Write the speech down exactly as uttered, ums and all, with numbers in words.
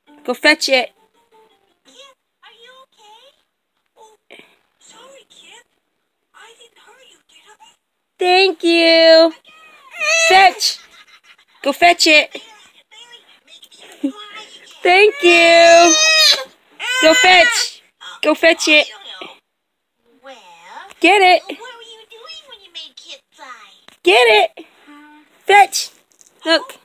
Go fetch it. Kip, are you okay? Oh, sorry, Kip. I didn't hurt you, did I? Thank you. Fetch. Go fetch it. Thank you. Go fetch. Go fetch it. Well, Get it. what were you doing when you made Kip fly? Get it. Fetch. Look.